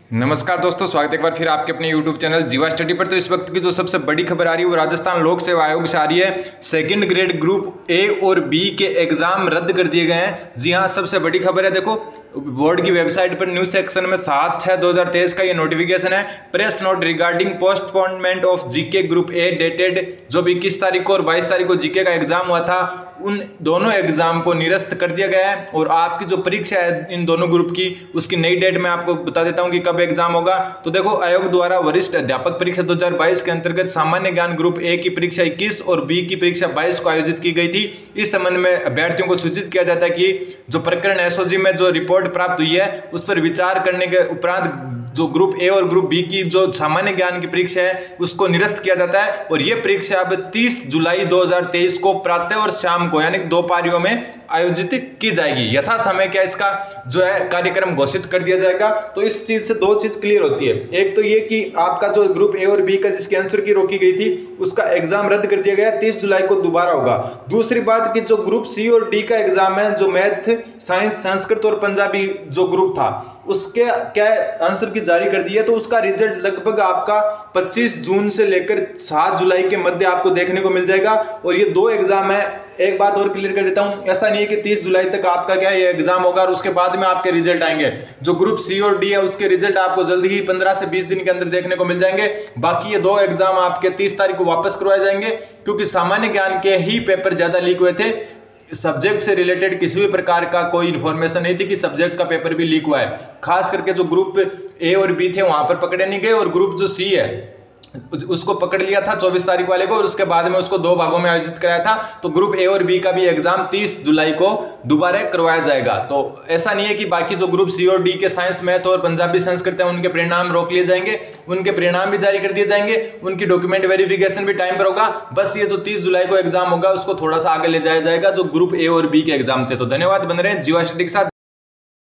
नमस्कार दोस्तों, स्वागत है एक बार फिर आपके अपने YouTube चैनल जीवा स्टडी पर। तो इस वक्त की जो सबसे बड़ी खबर आ रही है वो राजस्थान लोक सेवा आयोग से आ रही है। सेकंड ग्रेड ग्रुप ए और बी के एग्जाम रद्द कर दिए गए हैं। जी हाँ, सबसे बड़ी खबर है। देखो, बोर्ड की वेबसाइट पर न्यूज सेक्शन में 7/6/2023 का ये नोटिफिकेशन है। Press note regarding postponement of GK group A dated, जो 21 तारीख को और 22 तारीख को जीके का एग्जाम हुआ था, उन दोनों एग्जाम को निरस्त कर दिया गया है। और आपकी जो परीक्षा है इन दोनों ग्रुप की, उसकी नई डेट मैं आपको बता देता हूं कि कब एग्जाम होगा। तो देखो, आयोग द्वारा वरिष्ठ अध्यापक परीक्षा 2022 के अंतर्गत सामान्य ज्ञान ग्रुप ए की परीक्षा 21 और बी की परीक्षा 22 को आयोजित की गई थी। इस संबंध में अभ्यर्थियों को सूचित किया जाता है कि जो प्रकरण एसओजी में जो रिपोर्ट प्राप्त हुई है उस पर विचार करने के उपरांत जो ग्रुप ए और ग्रुप बी की जो सामान्य ज्ञान की परीक्षा है उसको निरस्त किया जाता है। और यह परीक्षा अब 30 जुलाई 2023 को प्रातः और शाम को, यानी 2 पारियों में आयोजित की जाएगी। यथा समय क्या इसका जो है कार्यक्रम घोषित कर दिया जाएगा। तो इस चीज से 2 चीज क्लियर होती है। एक तो ये कि आपका जो ग्रुप ए और बी का जिसकी आंसर की रोकी गई थी उसका एग्जाम रद्द कर दिया गया, 30 जुलाई को दोबारा होगा। दूसरी बात कि जो ग्रुप सी और डी का एग्जाम है, जो मैथ, साइंस, संस्कृत और पंजाबी जो ग्रुप था, उसके क्या आंसर की जारी कर दी है। तो उसका रिजल्ट लगभग आपका 25 जून से लेकर 7 जुलाई के मध्य आपको देखने को मिल जाएगा। और ये 2 एग्जाम है। एक बात और क्लियर कर देता हूं, ऐसा नहीं है कि 30 जुलाई तक आपका क्या ये एग्जाम होगा और उसके बाद में आपके रिजल्ट आएंगे। जो ग्रुप सी और डी है उसके रिजल्ट आपको जल्दी ही 15 से 20 दिन के अंदर देखने को मिल जाएंगे। बाकी ये 2 एग्जाम आपके 30 तारीख को वापस करवाए जाएंगे, क्योंकि सामान्य ज्ञान के ही पेपर ज्यादा लीक हुए थे। सब्जेक्ट से रिलेटेड किसी भी प्रकार का कोई इंफॉर्मेशन नहीं थी कि सब्जेक्ट का पेपर भी लीक हुआ है। खास करके जो ग्रुप ए और बी थे वहां पर पकड़े नहीं गए, और ग्रुप जो सी है उसको पकड़ लिया था 24 तारीख वाले को, और उसके बाद में उसको 2 भागों में आयोजित कराया था। तो ग्रुप ए और बी का भी एग्जाम 30 जुलाई को दोबारा करवाया जाएगा। तो ऐसा नहीं है कि बाकी जो ग्रुप सी और डी के साइंस, मैथ और पंजाबी संस्कृत है उनके परिणाम रोक लिए जाएंगे। उनके परिणाम भी जारी कर दिए जाएंगे, उनकी डॉक्यूमेंट वेरिफिकेशन भी टाइम पर होगा। बस ये जो 30 जुलाई को एग्जाम होगा उसको थोड़ा सा आगे ले जाया जाएगा, जो ग्रुप ए और बी के एग्जाम थे। तो धन्यवाद, बन रहे हैं जीवा स्टडी के साथ।